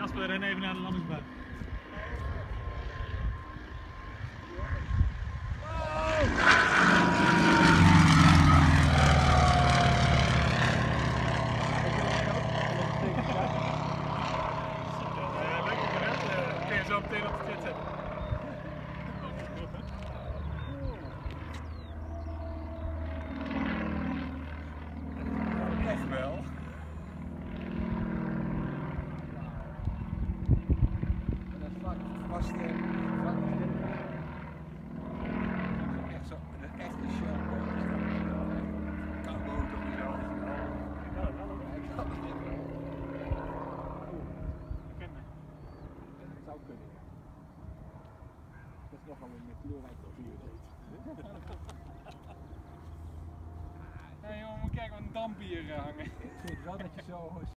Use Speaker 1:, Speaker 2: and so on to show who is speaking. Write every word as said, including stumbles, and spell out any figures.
Speaker 1: Jasper, ren even naar de landingsbaan. Lekker gered, kun je zo meteen op de kit zetten. Nog wel.
Speaker 2: Dat is vlak vast en vlak echt zo, een echte showboot. Kabouter of zo.
Speaker 1: Ja, wel hoor.
Speaker 2: Ja, dat is dit wel.
Speaker 1: Ken me.
Speaker 2: Dat zou kunnen. Dat is nogal een kleurrijk papier.
Speaker 3: Hé jongen, moet kijken wat een damp hier hangen.
Speaker 2: Ik vind wel dat je zo